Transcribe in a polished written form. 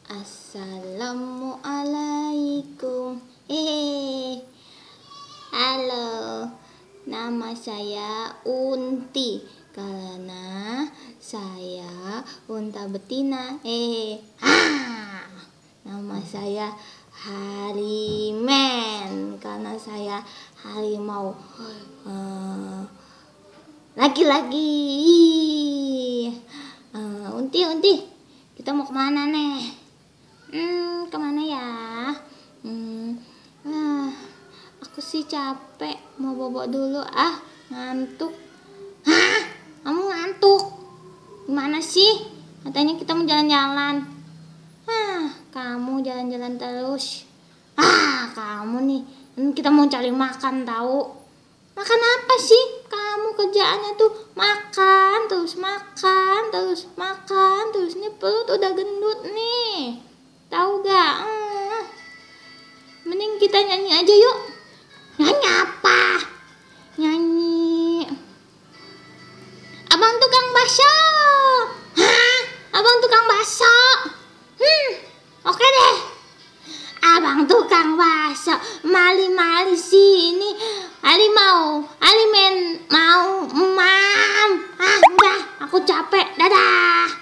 Assalamualaikum. Halo, nama saya Unti karena saya unta betina. Nama saya Harimen karena saya harimau laki-laki. Unti, kita mau kemana nih? Kemana ya? Aku sih capek, mau bobo dulu. Ngantuk. Kamu ngantuk? Gimana sih? Katanya kita mau jalan-jalan. Kamu jalan-jalan terus. Kamu nih, kita mau cari makan tahu. Makan apa sih? Kamu kerjaannya tuh makan terus. Ini perut udah gendut nih. Tahu gak? Mending kita nyanyi aja yuk. Nyanyi apa? Nyanyi Abang Tukang Bakso. Abang Tukang Bakso. Oke deh. Abang Tukang Bakso, mali-mali sini. Harimen mau mam. Udah, aku capek. Dadah.